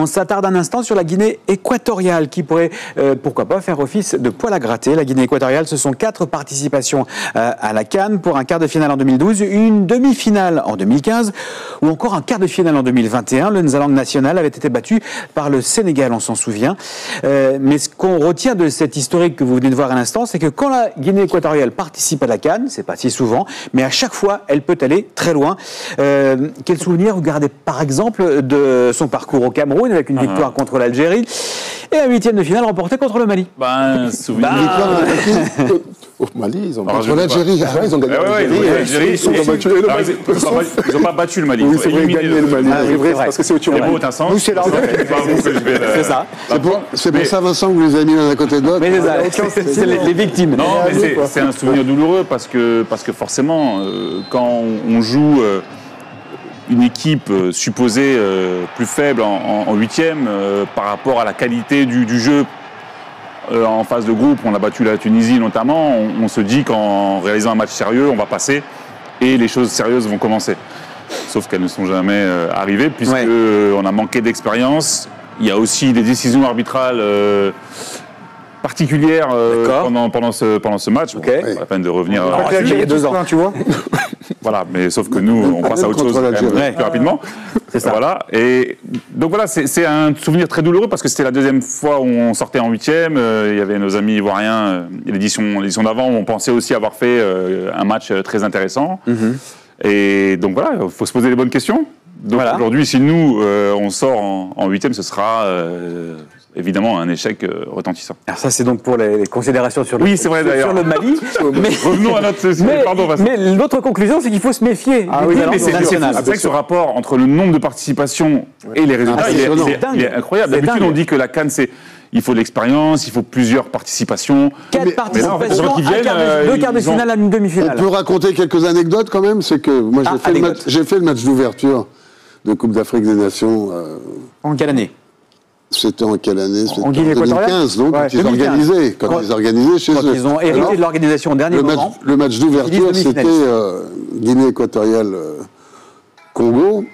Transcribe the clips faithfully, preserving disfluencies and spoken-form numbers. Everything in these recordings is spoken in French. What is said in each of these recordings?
On s'attarde un instant sur la Guinée équatoriale qui pourrait, euh, pourquoi pas, faire office de poil à gratter. La Guinée équatoriale, ce sont quatre participations euh, à la CAN pour un quart de finale en deux mille douze, une demi-finale en deux mille quinze ou encore un quart de finale en deux mille vingt et un. Le Nzalang national avait été battu par le Sénégal, on s'en souvient. Euh, mais ce qu'on retient de cette historique que vous venez de voir à l'instant, c'est que quand la Guinée équatoriale participe à la CAN, c'est pas si souvent, mais à chaque fois, elle peut aller très loin. Euh, quel souvenir vous gardez par exemple de son parcours au Cameroun avec une Ah. victoire contre l'Algérie et un huitième de finale remporté contre le Mali? Ben, souvenir. Bah, Au Mali, ils ont Alors, battu je- l'Algérie. Ah ouais, ils ont gagné Ah ouais, ouais, l'Algérie. ouais, l'Algérie, Ils ont ils- battu le alors, Mali. ils- ils ont pas- Ils n'ont pas battu le Mali. Oui, Ils ont c'est vrai, éliminé gagné le Mali. Ah, C'est oui, vrai, c'est vrai. parce que c'est au C'est beau, Tchouameni. t'as sens. Nous, c'est la- pas vous que je vais le- c'est ça. C'est pour, c'est pour ça, Vincent, que vous les avez mis l'un à côté de l'autre. Mais c'est ça, c'est- c'est les, les victimes. Non, mais allez, c'est- quoi. c'est un souvenir douloureux parce que, parce que forcément, euh, quand on, on joue euh, une équipe euh, supposée euh, plus faible en, en, en huitième euh, par rapport à la qualité du, du jeu euh, en phase de groupe, on a battu la Tunisie notamment, on, on se dit qu'en réalisant un match sérieux, on va passer et les choses sérieuses vont commencer. Sauf qu'elles ne sont jamais euh, arrivées puisque Ouais. euh, on a manqué d'expérience. Il y a aussi des décisions arbitrales euh, particulières euh, D'accord. pendant, pendant, ce, pendant ce match. Ok. Bon, pas la peine de revenir. Alors, là-dessus. l'Algérie, il y a deux ans. Tu vois. Voilà, mais sauf que nous, on passe à autre Contre chose quand même, l'Algérie. euh, plus rapidement. C'est ça. Voilà. Et donc voilà, c'est c'est un souvenir très douloureux parce que c'était la deuxième fois où on sortait en huitième. Euh, il y avait nos amis ivoiriens, euh, l'édition l'édition d'avant, où on pensait aussi avoir fait euh, un match euh, très intéressant. Et donc voilà, il faut se poser les bonnes questions. Donc Voilà. aujourd'hui, si nous, euh, on sort en en huitième, ce sera euh, évidemment un échec euh, retentissant. Alors ça, c'est donc pour les, les considérations sur le, Oui, c'est vrai, sur- d'ailleurs. sur le Mali. mais Revenons à notre... mais, Pardon, Vincent. mais l'autre conclusion, c'est qu'il faut se méfier Ah du oui, talent Mais c'est national. c'est vrai que ce rapport entre le nombre de participations et les résultats, il est, Impressionnant. il est- il est incroyable. C'est D'habitude, dingue. on dit que la CAN, c'est il faut de l'expérience, il faut plusieurs participations. Quatre Mais- mais là, en fait, les participations, gens qui un viennent, quart de- euh, deux quarts de ils ont- finale à une On demi-finale. peut raconter quelques anecdotes quand même. C'est que moi, j'ai Ah, fait, le match- anecdote. j'ai fait le match d'ouverture de Coupe d'Afrique des Nations. euh, En quelle année? C'était en quelle année? C'était En Guinée deux mille quinze, donc, Ouais, quand ils deux mille quinze. organisaient, quand Quand- ils organisaient chez Quand eux. ils ont hérité Alors, de l'organisation au dernier le match, moment. le match d'ouverture, Ils disent c'était demi-finaliste. euh, Guinée équatoriale euh, Congo.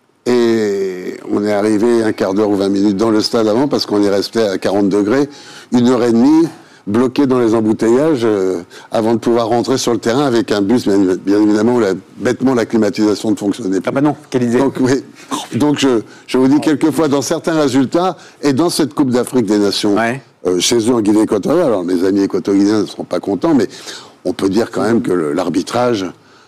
Et on est arrivé un quart d'heure ou vingt minutes dans le stade avant parce qu'on est resté à quarante degrés, une heure et demie, bloqué dans les embouteillages euh, avant de pouvoir rentrer sur le terrain avec un bus, bien, bien évidemment, où la, bêtement la climatisation ne fonctionnait plus. Ah bah non, quelle idée. Donc, oui. Donc je, je vous dis quelquefois, dans certains résultats, et dans cette Coupe d'Afrique des Nations, Ouais. euh, chez eux en Guinée équatoriale, alors mes amis équatoriens ne seront pas contents, mais on peut dire quand même que le- l'arbitrage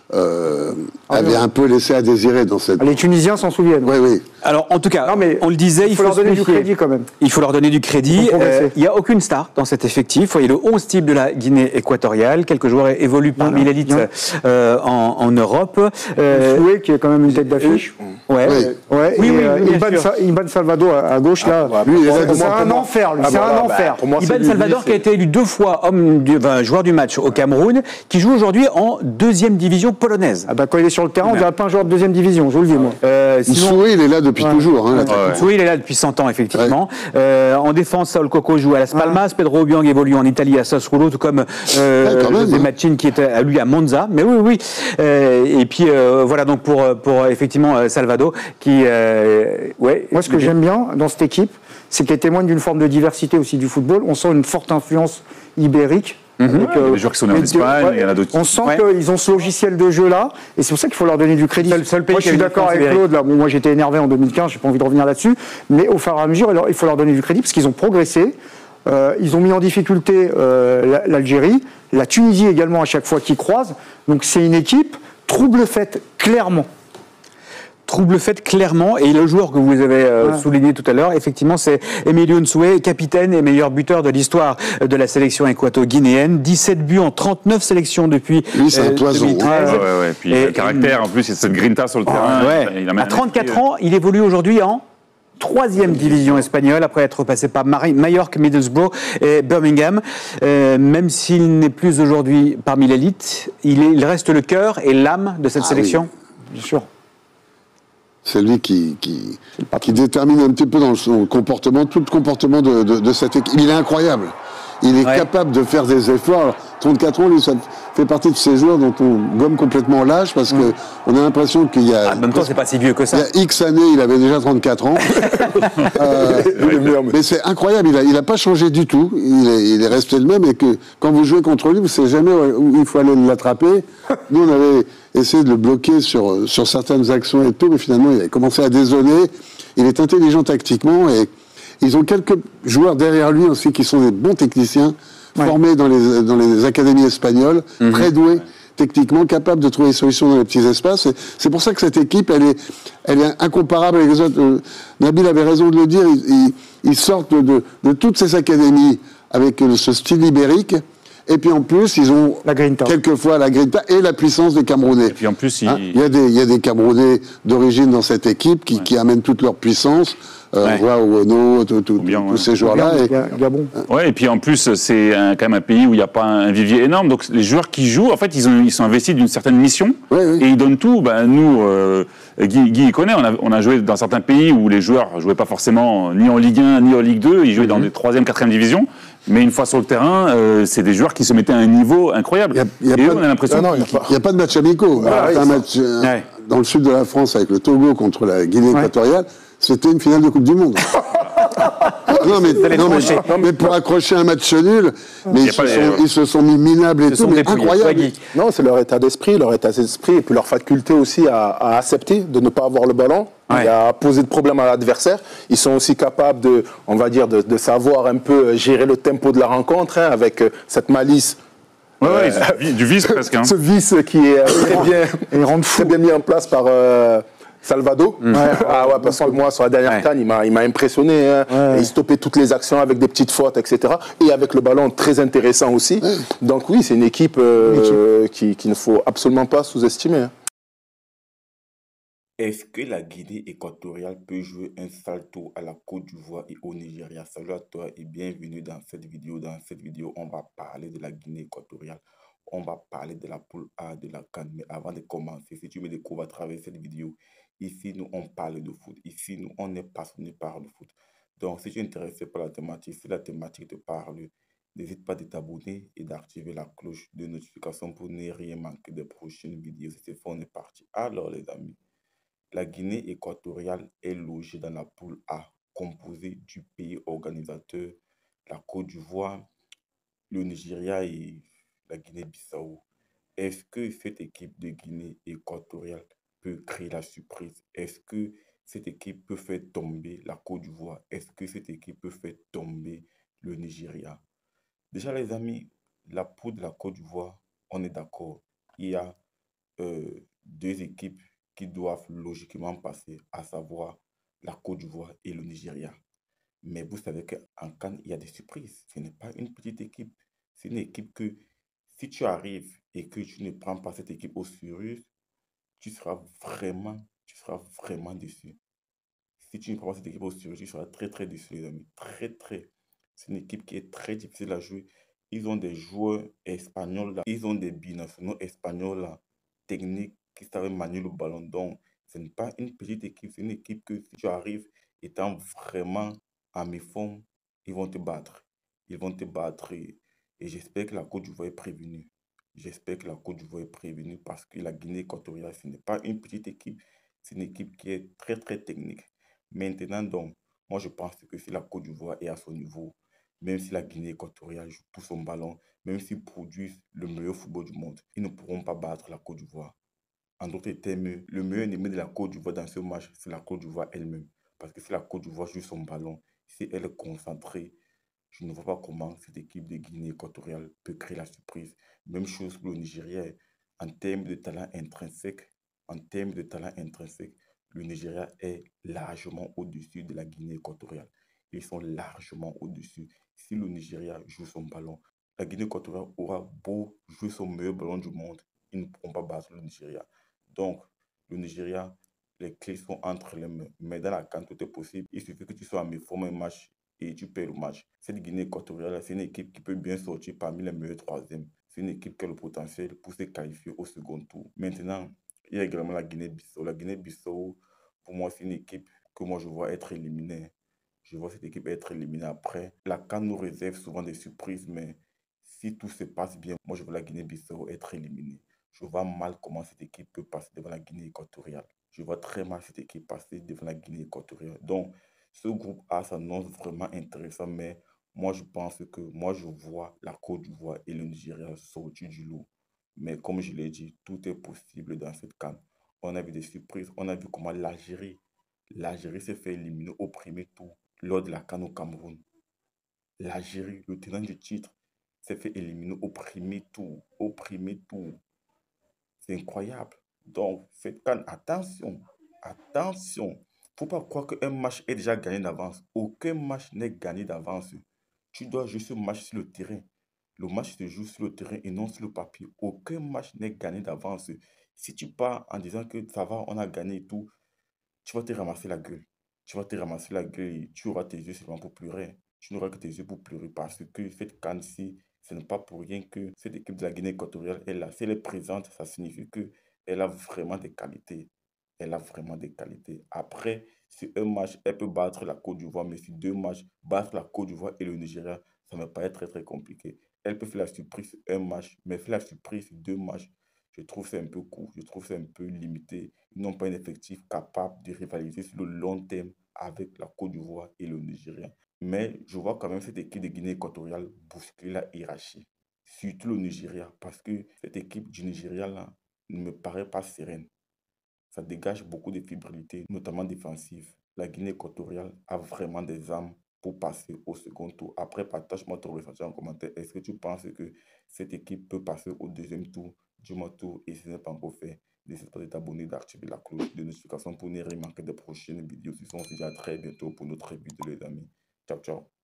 euh, avait un peu laissé à désirer dans cette... Les Tunisiens s'en souviennent. Oui, oui. Alors, en tout cas, Non, mais on le disait, il il faut, faut leur se donner du méfier. crédit quand même. Il faut leur donner du crédit. Ils ont progressé. Euh, Il n'y a aucune star dans cet effectif. Vous voyez, le onze type de la Guinée équatoriale. Quelques joueurs évoluent parmi Voilà. l'élite Bien. euh, en, en Europe. Euh, Fouet, qui est quand même une tête d'affiche. ouais. Oui. Ouais, Oui, et, oui, euh, oui, bien Iban, sûr. Sa- Iban Salvador à, à gauche, là. Lui, il est là c'est pour moi, un pour moi. enfer, lui. Ah, c'est voilà, un bah, enfer. pour moi, c'est Iban lui, Salvador, lui, qui a été élu deux fois homme du, enfin, joueur du match au Cameroun, qui joue aujourd'hui en deuxième division polonaise. Ah bah, quand il est sur le terrain, on dirait pas un joueur de deuxième division, je vous le dis, moi. Euh, sinon, Soué, il est là depuis toujours. Hein, la- Ouais. oui, il est là depuis cent ans, effectivement. Euh, en défense, Saul Coco joue à Las Palmas. Pedro Obiang évolue en Italie à Sassuolo, tout comme euh, Ouais, quand même, José hein. Machin qui est à lui à Monza. Mais oui, oui. Euh, et puis euh, voilà donc pour pour effectivement euh, Salvador qui, euh, ouais. Moi, ce que j'aime bien dans cette équipe, c'est qu'elle témoigne d'une forme de diversité aussi du football. On sent une forte influence ibérique. Avec, Il y a des joueurs qui sont nés en mais- Espagne, ouais, il y en a d'autres qui- On sent Ouais. qu'ils ont ce logiciel de jeu-là, et c'est pour ça qu'il faut leur donner du crédit. Seul- seul pays moi, qui je a suis une d'accord influence avec ibérique. Claude. Là, bon, moi, j'étais énervé en deux mille quinze, j'ai pas envie de revenir là-dessus. Mais au fur et à mesure, alors, il faut leur donner du crédit parce qu'ils ont progressé. Euh, ils ont mis en difficulté euh, la- l'Algérie, la Tunisie également à chaque fois qu'ils croisent. Donc c'est une équipe trouble faite clairement. Trouble fait clairement, et le joueur que vous avez euh, Ouais. souligné tout à l'heure, effectivement, c'est Emilio Nsoué, capitaine et meilleur buteur de l'histoire de la sélection équato-guinéenne. dix-sept buts en trente-neuf sélections depuis Lui, c'est un euh, poison. deux mille treize. Ouais, ouais, ouais. Puis Et- le caractère, en plus, il y a cette grinta sur le terrain. Ouais. Il amène À un trente-quatre esprit, ans, il évolue aujourd'hui en troisième division espagnole après être passé par Mari- Mallorca, Middlesbrough et Birmingham. Euh, même s'il n'est plus aujourd'hui parmi l'élite, il, est- il reste le cœur et l'âme de cette Ah sélection. Bien sûr. C'est lui qui, qui, qui détermine un petit peu dans son comportement, tout le comportement de, de, de cette équipe. Il est incroyable. il est Ouais. capable de faire des efforts. Alors, trente-quatre ans, lui, ça fait partie de ces joueurs dont on gomme complètement l'âge parce que on a l'impression qu'il y a... Ah, en même temps, c'est pas si vieux que Il ça. y a X années, il avait déjà trente-quatre ans. Euh, mais c'est incroyable, il a, il a pas changé du tout. Il est, il est resté le même et que quand vous jouez contre lui, vous savez jamais où il faut aller l'attraper. Nous, on avait essayé de le bloquer sur, sur certaines actions et tout, mais finalement, il a commencé à dézonner. Il est intelligent tactiquement et ils ont quelques joueurs derrière lui aussi qui sont des bons techniciens, Ouais. formés dans les, dans les académies espagnoles, Mhm. très doués. Techniquement capables de trouver des solutions dans les petits espaces. Et c'est pour ça que cette équipe, elle est, elle est incomparable avec les autres. Euh, Nabil avait raison de le dire, ils, ils, ils sortent de, de, de toutes ces académies avec euh, ce style ibérique. Et puis en plus, ils ont La grinta. quelquefois la grinta et la puissance des Camerounais. Et puis en plus, il, Hein, il y a des, il y a des Camerounais d'origine dans cette équipe qui, Ouais. qui amènent toute leur puissance. Euh, Ouais. On voit Owono, tout- tout- Bien, tous ouais. ces joueurs-là. Et- Ga- Gabon. ouais, et puis en plus, c'est un- quand même un pays où il n'y a pas un vivier énorme. Donc les joueurs qui jouent, en fait, ils, ont, ils sont investis d'une certaine mission Ouais, ouais. et ils donnent tout. Ben, nous, euh, Guy, Guy il connaît, on a, on a joué dans certains pays où les joueurs ne jouaient pas forcément ni en Ligue un ni en Ligue deux, ils jouaient dans des troisième, quatrième divisions. Mais une fois sur le terrain, euh, c'est des joueurs qui se mettaient à un niveau incroyable. Il y a- il y a et pas eux, de- on a l'impression Ah non, il y a qu'ils- pas. Il n'y a pas de match amicaux. Voilà, Un oui, match euh, Ouais. dans le sud de la France avec le Togo contre la Guinée équatoriale, c'était une finale de Coupe du Monde. non, mais, allez non, mais, trancher. non, mais pour accrocher un match nul, mais Y a ils, pas se les- sont, ils se sont mis minables et Ils se tout, sont mais dépouillés. incroyable. Ouais, Guy. Non, c'est leur état d'esprit, leur état d'esprit et puis leur faculté aussi à, à accepter de ne pas avoir le ballon Ouais. et à poser de problème à l'adversaire. Ils sont aussi capables de, on va dire, de, de savoir un peu gérer le tempo de la rencontre hein, avec euh, cette malice. Ouais, ouais, ils ont du vice presque. Hein. Ce vice qui est euh, très bien, Et ils rendent fou. très bien mis en place par euh, Salvado. Ah ouais, parce que moi, sur la dernière Ouais. canne, il m'a, il m'a impressionné. Hein. Ouais. Et il stoppait toutes les actions avec des petites fautes, et cetera. Et avec le ballon très intéressant aussi. Donc oui, c'est une équipe, euh, qui, qu'il ne faut absolument pas sous-estimer. Hein. Est-ce que la Guinée équatoriale peut jouer un salto à la Côte d'Ivoire et au Nigeria? Salut à toi et bienvenue dans cette vidéo. Dans cette vidéo, on va parler de la Guinée équatoriale. On va parler de la poule A de la CAN. Mais avant de commencer, si tu me découvres à travers cette vidéo, ici, nous, on parle de foot. Ici, nous, on est passionné par le foot. Donc, si tu es intéressé par la thématique, si la thématique te parle, n'hésite pas de t'abonner et d'activer la cloche de notification pour ne rien manquer des prochaines vidéos. C'est fait, on est parti. Alors, les amis, la Guinée équatoriale est logée dans la poule A, composée du pays organisateur, la Côte d'Ivoire, le Nigeria et la Guinée-Bissau. Est-ce que cette équipe de Guinée équatoriale peut créer la surprise? Est-ce que cette équipe peut faire tomber la Côte d'Ivoire? Est-ce que cette équipe peut faire tomber le Nigeria? Déjà, les amis, la poule de la Côte d'Ivoire, on est d'accord. Il y a euh, deux équipes qui doivent logiquement passer, à savoir la Côte d'Ivoire et le Nigeria. Mais vous savez qu'en CAN, il y a des surprises. Ce n'est pas une petite équipe. C'est une équipe que, si tu arrives et que tu ne prends pas cette équipe au sérieux, tu seras vraiment, tu seras vraiment déçu. Si tu ne prends pas cette équipe au sérieux, tu seras très, très déçu, les amis. Très, très. C'est une équipe qui est très difficile à jouer. Ils ont des joueurs espagnols, là. Ils ont des binationaux espagnols, là, techniques, qui savent manier le ballon. Donc, ce n'est pas une petite équipe. C'est une équipe que, si tu arrives étant vraiment à mi-forme, ils vont te battre. Ils vont te battre. Et, et j'espère que la Côte d'Ivoire est prévenue. J'espère que la Côte d'Ivoire est prévenue parce que la Guinée équatoriale, ce n'est pas une petite équipe. C'est une équipe qui est très, très technique. Maintenant, donc, moi, je pense que si la Côte d'Ivoire est à son niveau, même si la Guinée équatoriale joue tout son ballon, même s'ils produisent le meilleur football du monde, ils ne pourront pas battre la Côte d'Ivoire. En d'autres termes, le meilleur ennemi de la Côte d'Ivoire dans ce match, c'est la Côte d'Ivoire elle-même. Parce que si la Côte d'Ivoire joue son ballon, si elle est concentrée, je ne vois pas comment cette équipe de Guinée équatoriale peut créer la surprise. Même chose pour le Nigeria. En termes de talent intrinsèque, en termes de talent intrinsèque, le Nigeria est largement au-dessus de la Guinée équatoriale. Ils sont largement au-dessus. Si le Nigeria joue son ballon, la Guinée équatoriale aura beau jouer son meilleur ballon du monde, ils ne pourront pas battre le Nigeria. Donc, le Nigeria, les clés sont entre les mains. Mais dans la CAN, tout est possible. Il suffit que tu sois à mi-forme un match et tu perds le match. Cette Guinée équatoriale, c'est une équipe qui peut bien sortir parmi les meilleurs troisièmes. C'est une équipe qui a le potentiel pour se qualifier au second tour. Maintenant, il y a également la Guinée-Bissau. La Guinée-Bissau, pour moi, c'est une équipe que moi je vois être éliminée. Je vois cette équipe être éliminée après. La CAN nous réserve souvent des surprises, mais si tout se passe bien, moi je vois la Guinée-Bissau être éliminée. Je vois mal comment cette équipe peut passer devant la Guinée équatoriale. Je vois très mal cette équipe passer devant la Guinée équatoriale. Donc, ce groupe A s'annonce vraiment intéressant, mais moi je pense que moi je vois la Côte d'Ivoire et le Nigeria sortir du lot. Mais comme je l'ai dit, tout est possible dans cette CAN. On a vu des surprises, on a vu comment l'Algérie, l'Algérie s'est fait éliminer au premier tour lors de la CAN au Cameroun. L'Algérie, le tenant du titre, s'est fait éliminer au premier tour. Au premier tour. C'est incroyable. Donc, cette CAN, attention, attention. Faut pas croire qu'un match est déjà gagné d'avance. Aucun match n'est gagné d'avance. Tu dois jouer ce match sur le terrain. Le match se joue sur le terrain et non sur le papier. Aucun match n'est gagné d'avance. Si tu pars en disant que ça va, on a gagné et tout, tu vas te ramasser la gueule. Tu vas te ramasser la gueule et tu auras tes yeux seulement pour pleurer. Tu n'auras que tes yeux pour pleurer parce que cette CAN-ci, ce n'est pas pour rien que cette équipe de la Guinée équatoriale est là. Si elle est présente, ça signifie qu'elle a vraiment des qualités. Elle a vraiment des qualités. Après, sur un match, elle peut battre la Côte d'Ivoire, mais sur deux matchs, battre la Côte d'Ivoire et le Nigeria, ça ne va pas être très très compliqué. Elle peut faire la surprise sur un match, mais faire la surprise sur deux matchs, je trouve c'est un peu court, je trouve c'est un peu limité. Ils n'ont pas un effectif capable de rivaliser sur le long terme avec la Côte d'Ivoire et le Nigeria. Mais je vois quand même cette équipe de Guinée équatoriale bousculer la hiérarchie, surtout le Nigeria, parce que cette équipe du Nigeria là ne me paraît pas sereine. Ça dégage beaucoup de fébrilité, notamment défensive. La Guinée équatoriale a vraiment des armes pour passer au second tour. Après, partage-moi ton ressenti en commentaire. Est-ce que tu penses que cette équipe peut passer au deuxième tour, dis-moi tout, et si ce n'est pas encore fait, n'hésite pas de t'abonner, d'activer la cloche de notification pour ne rien manquer des prochaines vidéos. Nous se dit à très bientôt pour notre vidéo, les amis. Ciao, ciao.